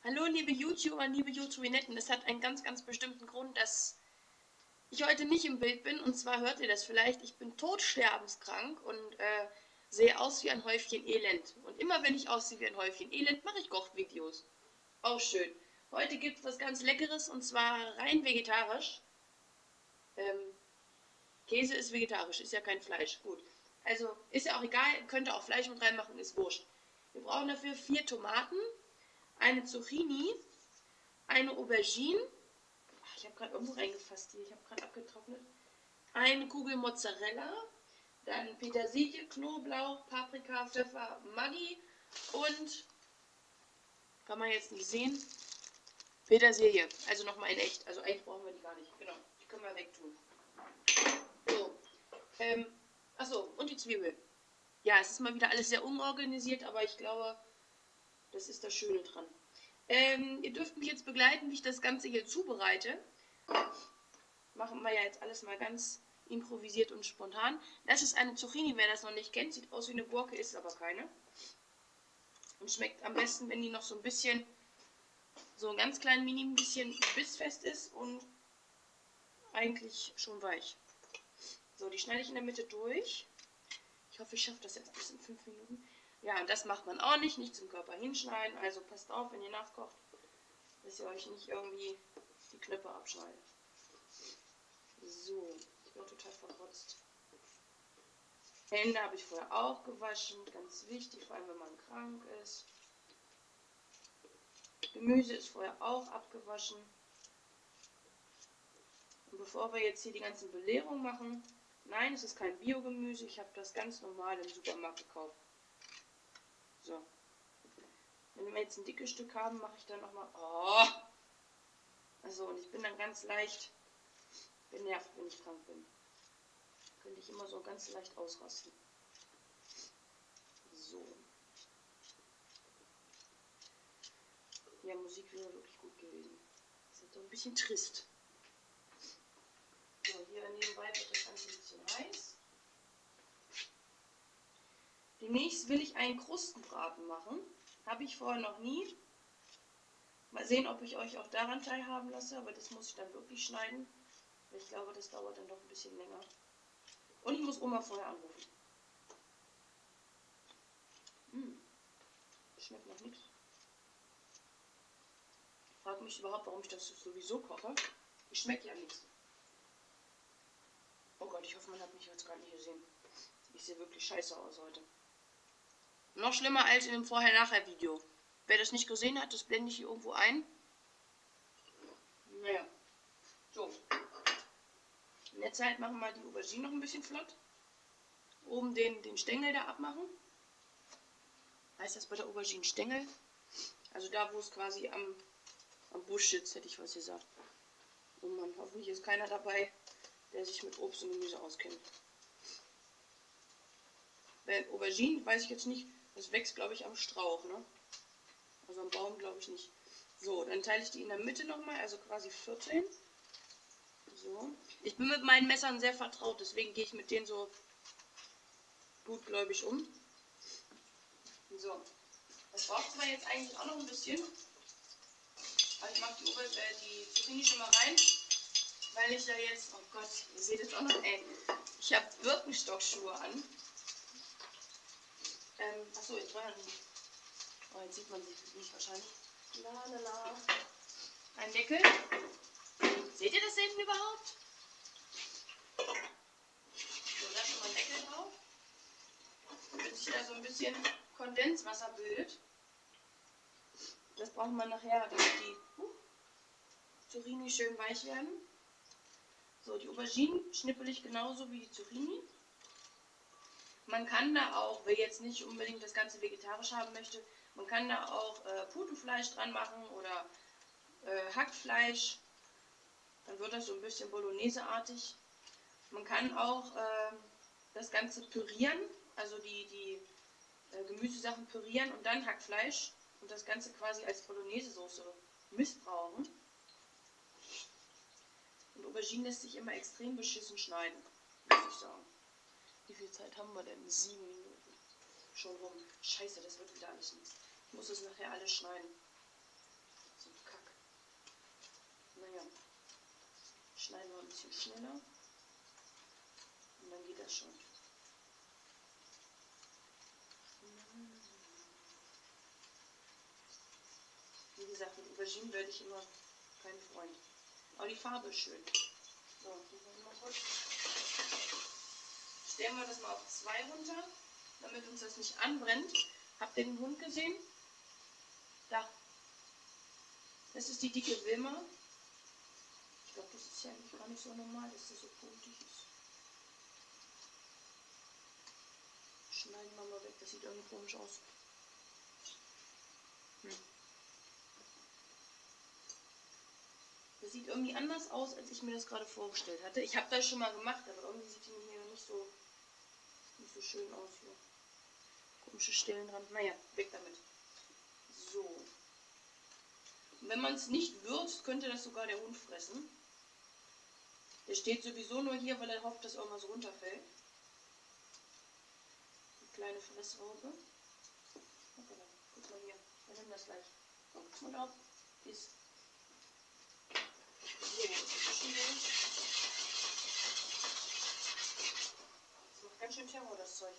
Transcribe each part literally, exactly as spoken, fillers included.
Hallo liebe YouTuber, liebe YouTubinetten, es hat einen ganz, ganz bestimmten Grund, dass ich heute nicht im Bild bin. Und zwar hört ihr das vielleicht, ich bin todsterbenskrank und äh, sehe aus wie ein Häufchen Elend. Und immer wenn ich aussehe wie ein Häufchen Elend, mache ich Kochvideos. Auch schön. Heute gibt es was ganz Leckeres und zwar rein vegetarisch. Ähm, Käse ist vegetarisch, ist ja kein Fleisch. Gut. Also ist ja auch egal, könnt ihr auch Fleisch mit reinmachen, ist wurscht. Wir brauchen dafür vier Tomaten, eine Zucchini, eine Aubergine, ach, ich habe gerade irgendwo reingefasst hier, ich habe gerade abgetrocknet, eine Kugel Mozzarella, dann Petersilie, Knoblauch, Paprika, Pfeffer, Maggi und, kann man jetzt nicht sehen, Petersilie, also nochmal in echt, also eigentlich brauchen wir die gar nicht, genau, die können wir wegtun. So, ähm, achso, und die Zwiebel. Ja, es ist mal wieder alles sehr unorganisiert, aber ich glaube, das ist das Schöne dran. Ähm, ihr dürft mich jetzt begleiten, wie ich das Ganze hier zubereite. Machen wir ja jetzt alles mal ganz improvisiert und spontan. Das ist eine Zucchini, wer das noch nicht kennt. Sieht aus wie eine Gurke, ist aber keine. Und schmeckt am besten, wenn die noch so ein bisschen, so ein ganz klein mini ein bisschen bissfest ist und eigentlich schon weich. So, die schneide ich in der Mitte durch. Ich hoffe, ich schaffe das jetzt bis in fünf Minuten. Ja, und das macht man auch nicht, nicht zum Körper hinschneiden. Also passt auf, wenn ihr nachkocht, dass ihr euch nicht irgendwie die Knöpfe abschneidet. So, ich bin total verrotzt. Hände habe ich vorher auch gewaschen, ganz wichtig, vor allem wenn man krank ist. Gemüse ist vorher auch abgewaschen. Und bevor wir jetzt hier die ganzen Belehrungen machen, nein, es ist kein Biogemüse, ich habe das ganz normal im Supermarkt gekauft. So. Wenn wir jetzt ein dickes Stück haben, mache ich dann nochmal. Oh! Also, und ich bin dann ganz leicht genervt, wenn ich krank bin. Da könnte ich immer so ganz leicht ausrasten. So. Ja, Musik wäre wirklich gut gewesen. Das ist doch ein bisschen trist. So, hier nebenbei wird das Ganze ein bisschen heiß. Demnächst will ich einen Krustenbraten machen. Habe ich vorher noch nie. Mal sehen, ob ich euch auch daran teilhaben lasse, aber das muss ich dann wirklich schneiden. Ich glaube, das dauert dann doch ein bisschen länger. Und ich muss Oma vorher anrufen. Hm, schmeckt noch nichts. Frag mich überhaupt, warum ich das sowieso koche. Ich schmeckt ja nichts. Oh Gott, ich hoffe, man hat mich jetzt gar nicht gesehen. Ich sehe wirklich scheiße aus heute. Noch schlimmer als in dem Vorher-Nachher-Video. Wer das nicht gesehen hat, das blende ich hier irgendwo ein. Naja. So. In der Zeit machen wir die Aubergine noch ein bisschen flott. Oben den, den Stängel da abmachen. Heißt das bei der Aubergine Stängel? Also da, wo es quasi am, am Busch sitzt, hätte ich was gesagt. Oh Mann, hoffentlich ist keiner dabei, der sich mit Obst und Gemüse auskennt. Bei Aubergine weiß ich jetzt nicht, das wächst, glaube ich, am Strauch, ne? Also am Baum, glaube ich nicht. So, dann teile ich die in der Mitte nochmal, also quasi vierteln. So. Ich bin mit meinen Messern sehr vertraut, deswegen gehe ich mit denen so gutgläubig um. So. Das braucht zwar jetzt eigentlich auch noch ein bisschen, aber ich mache die, äh, die Zucchini schon mal rein, weil ich ja jetzt, oh Gott, ihr seht jetzt auch noch, ey, ich habe Birkenstockschuhe an. Ähm, achso, ich war ja nicht. Oh, jetzt sieht man sie nicht wahrscheinlich. La, la, la. Ein Deckel. Seht ihr das hinten überhaupt? So, da ist schon mal ein Deckel drauf. Damit sich da so ein bisschen Kondenswasser bildet. Das brauchen wir nachher, damit die uh, Zucchini schön weich werden. So, die Auberginen schnippel ich genauso wie die Zucchini. Man kann da auch, wer jetzt nicht unbedingt das Ganze vegetarisch haben möchte, man kann da auch äh, Putenfleisch dran machen oder äh, Hackfleisch. Dann wird das so ein bisschen Bolognese-artig. Man kann auch äh, das Ganze pürieren, also die, die äh, Gemüsesachen pürieren und dann Hackfleisch und das Ganze quasi als Bolognese-Soße missbrauchen. Und Aubergine lässt sich immer extrem beschissen schneiden, muss ich sagen. Wie viel Zeit haben wir denn? Sieben Minuten. Schon rum. Scheiße, das wird wieder alles nichts. Ich muss es nachher alles schneiden. Naja, schneiden wir ein bisschen schneller. Und dann geht das schon. Wie gesagt, mit Auberginen werde ich immer kein Freund. Aber die Farbe ist schön. So, mal kurz. Stellen wir das mal auf zwei runter, damit uns das nicht anbrennt. Habt ihr den Hund gesehen? Da. Das ist die dicke Wilma. Ich glaube, das ist ja eigentlich gar nicht so normal, dass das so punktig ist. Schneiden wir mal weg, das sieht irgendwie komisch aus. Hm. Das sieht irgendwie anders aus, als ich mir das gerade vorgestellt hatte. Ich habe das schon mal gemacht, aber irgendwie sieht die hier nicht so, nicht so schön aus hier. Komische Stellen dran. Naja, weg damit. So. Und wenn man es nicht würzt, könnte das sogar der Hund fressen. Der steht sowieso nur hier, weil er hofft, dass irgendwas runterfällt. Die kleine Fressraupe. Okay, guck mal hier. Wir nehmen das gleich. Und auf. Ist. So, das macht ganz schön Terror, das Zeug.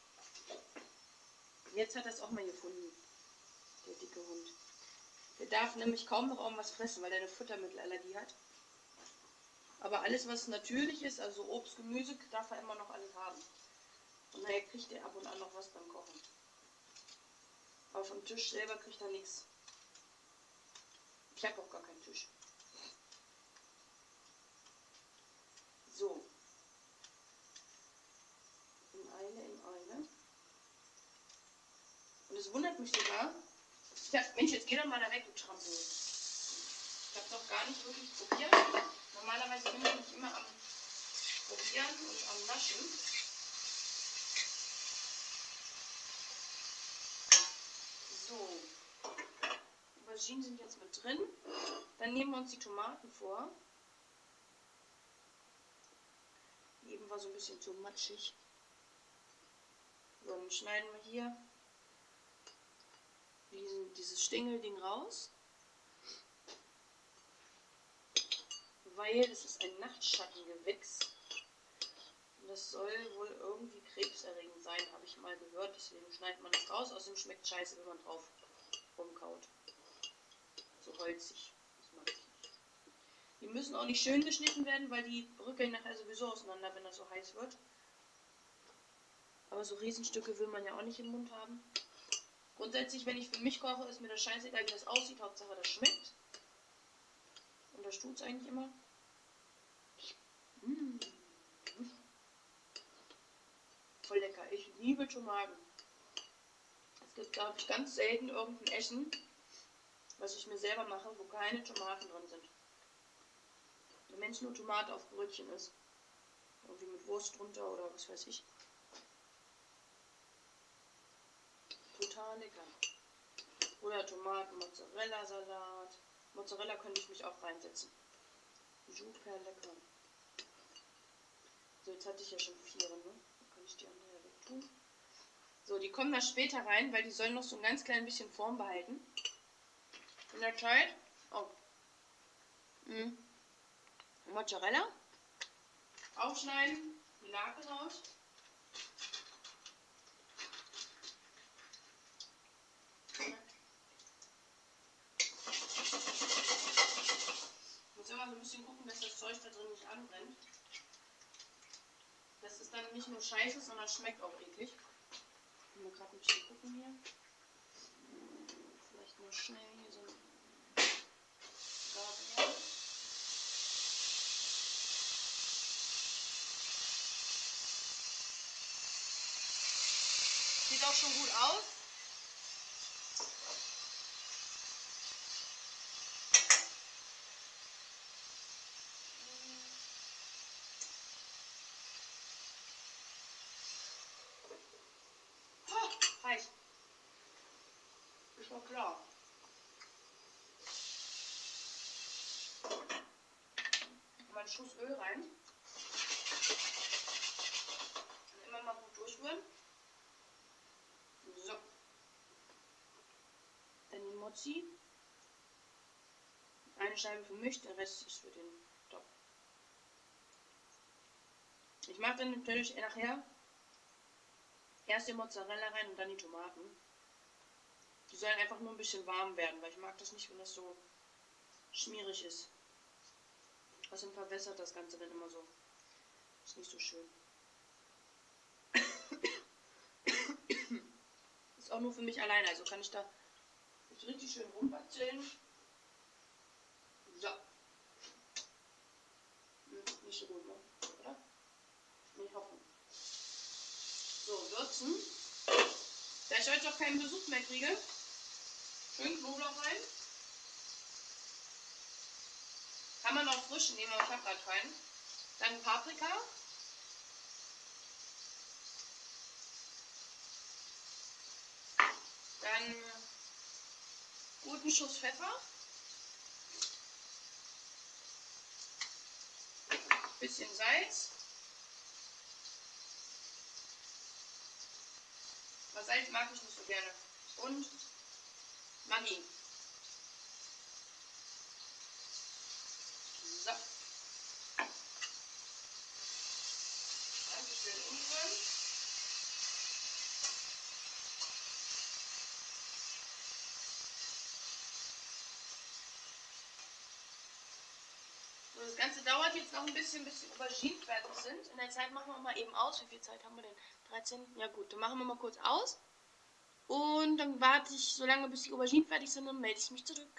Jetzt hat er es auch mal gefunden, der dicke Hund. Der darf nämlich kaum noch irgendwas fressen, weil er eine Futtermittelallergie hat. Aber alles, was natürlich ist, also Obst, Gemüse, darf er immer noch alles haben. Und daher kriegt er ab und an noch was beim Kochen. Aber vom Tisch selber kriegt er nichts. Ich habe auch gar keinen Tisch. So. In eine, in eine. Und es wundert mich sogar. Ich dachte, Mensch, jetzt geh doch mal da weg, du Trampel. Ich habe doch gar nicht wirklich probiert. Normalerweise bin ich nicht immer am Probieren und am Naschen. So. Auberginen sind jetzt mit drin. Dann nehmen wir uns die Tomaten vor. Eben war so ein bisschen zu matschig. So, dann schneiden wir hier diesen, dieses Stängelding raus. Weil es ist ein Nachtschattengewächs. Und das soll wohl irgendwie krebserregend sein, habe ich mal gehört. Deswegen schneidet man das raus. Außerdem schmeckt es scheiße, wenn man drauf rumkaut. So holzig. Das mag ich nicht. Die müssen auch nicht schön geschnitten werden, weil die bröckeln nachher sowieso auseinander, wenn das so heiß wird. Aber so Riesenstücke will man ja auch nicht im Mund haben. Grundsätzlich, wenn ich für mich koche, ist mir das scheißegal, wie das aussieht. Hauptsache, das schmeckt. Und das tut es eigentlich immer. Mmh. Voll lecker. Ich liebe Tomaten. Es gibt, glaube ich, ganz selten irgendein Essen, was ich mir selber mache, wo keine Tomaten drin sind. Wenn es nur Tomate auf Brötchen ist. Irgendwie mit Wurst drunter oder was weiß ich. Total lecker. Oder Tomaten, Mozzarella, Salat. Mozzarella könnte ich mich auch reinsetzen. Super lecker. So, jetzt hatte ich ja schon vier, ne? Dann kann ich die andere ja wegtun. So, die kommen da später rein, weil die sollen noch so ein ganz klein bisschen Form behalten. In der Zeit. Oh. Mhm. Mozzarella. Aufschneiden. Die Lake raus. Muss immer so ein bisschen gucken, dass das Zeug da drin nicht anbrennt. Das ist dann nicht nur scheiße, sondern schmeckt auch eklig. Ich muss gerade ein bisschen gucken hier. Vielleicht mal schnell hier so ein Gabel. Sieht auch schon gut aus. Oh, heiß. Ist doch klar. Mal einen Schuss Öl rein. Und immer mal gut durchrühren. So. Dann die Mozzi. Eine Scheibe für mich, der Rest ist für den Top. Ich mache dann natürlich nachher erst den Mozzarella rein und dann die Tomaten. Die sollen einfach nur ein bisschen warm werden, weil ich mag das nicht, wenn das so schmierig ist. Außerdem verwässert das Ganze dann immer so. Ist nicht so schön. Ist auch nur für mich alleine, also kann ich da jetzt richtig schön rumerzählen. So. Hm, nicht so gut, ne? Oder? Ich hoffe. So, würzen. Da ich heute auch keinen Besuch mehr kriege, schön Knoblauch rein. Kann man auch frischen nehmen, aber ich habe gerade keinen. Dann Paprika. Dann guten Schuss Pfeffer. Bisschen Salz. Aber Salz mag ich nicht so gerne. Und Maggi. So. Ganz schön umrühren. So, das Ganze dauert jetzt noch ein bisschen, bis die Auberginen fertig sind. In der Zeit machen wir mal eben aus. Wie viel Zeit haben wir denn? dreizehn? Ja gut, dann machen wir mal kurz aus. Und dann warte ich so lange, bis die Auberginen fertig sind und melde ich mich zurück.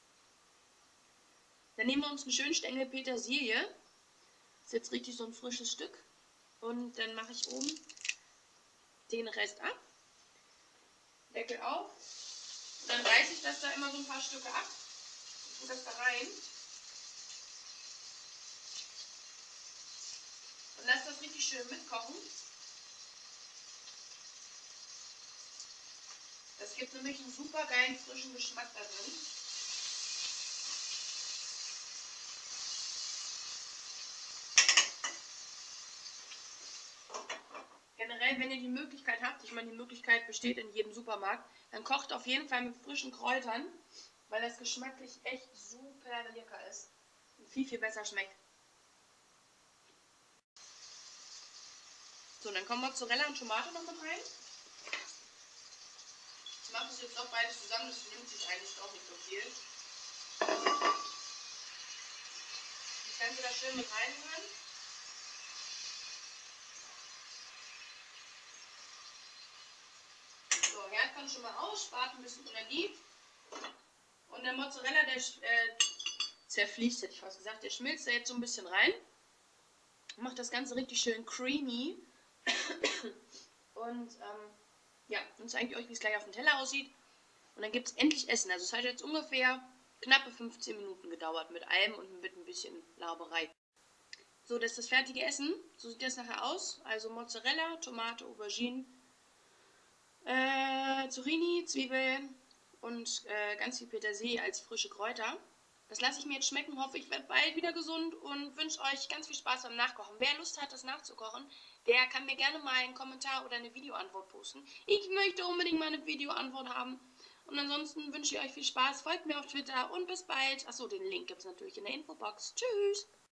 Dann nehmen wir uns einen schönen Stängel Petersilie. Das ist jetzt richtig so ein frisches Stück. Und dann mache ich oben den Rest ab. Deckel auf. Und dann reiße ich das da immer so ein paar Stücke ab. Und tue das da rein. Und lasse das richtig schön mitkochen. Das gibt nämlich einen super geilen frischen Geschmack da drin. Generell, wenn ihr die Möglichkeit habt, ich meine, die Möglichkeit besteht in jedem Supermarkt, dann kocht auf jeden Fall mit frischen Kräutern, weil das geschmacklich echt super lecker ist und viel, viel besser schmeckt. So, dann kommen Mozzarella und Tomate noch mit rein. Ich mache das jetzt auch beides zusammen, das nimmt sich eigentlich auch nicht so viel. Das Ganze da schön mit reinrühren. So, Herd kann schon mal aus, spart ein bisschen Energie. Und der Mozzarella, der äh, zerfließt, hätte ich fast gesagt, der schmilzt da jetzt so ein bisschen rein. Macht das Ganze richtig schön creamy. Und ähm, ja, dann zeige ich euch, wie es gleich auf dem Teller aussieht. Und dann gibt es endlich Essen. Also es hat jetzt ungefähr knappe fünfzehn Minuten gedauert mit allem und mit ein bisschen Laberei. So, das ist das fertige Essen. So sieht das nachher aus. Also Mozzarella, Tomate, Auberginen, äh, Zucchini, Zwiebeln und äh, ganz viel Petersilie als frische Kräuter. Das lasse ich mir jetzt schmecken, hoffe ich werde bald wieder gesund und wünsche euch ganz viel Spaß beim Nachkochen. Wer Lust hat, das nachzukochen, der kann mir gerne mal einen Kommentar oder eine Videoantwort posten. Ich möchte unbedingt mal eine Videoantwort haben. Und ansonsten wünsche ich euch viel Spaß, folgt mir auf Twitter und bis bald. Achso, den Link gibt es natürlich in der Infobox. Tschüss!